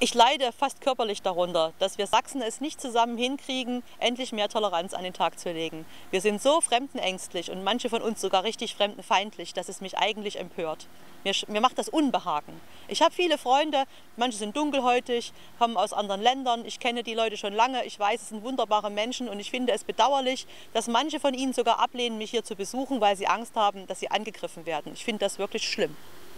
Ich leide fast körperlich darunter, dass wir Sachsen es nicht zusammen hinkriegen, endlich mehr Toleranz an den Tag zu legen. Wir sind so fremdenängstlich und manche von uns sogar richtig fremdenfeindlich, dass es mich eigentlich empört. Mir macht das Unbehagen. Ich habe viele Freunde, manche sind dunkelhäutig, kommen aus anderen Ländern. Ich kenne die Leute schon lange, ich weiß, es sind wunderbare Menschen und ich finde es bedauerlich, dass manche von ihnen sogar ablehnen, mich hier zu besuchen, weil sie Angst haben, dass sie angegriffen werden. Ich finde das wirklich schlimm.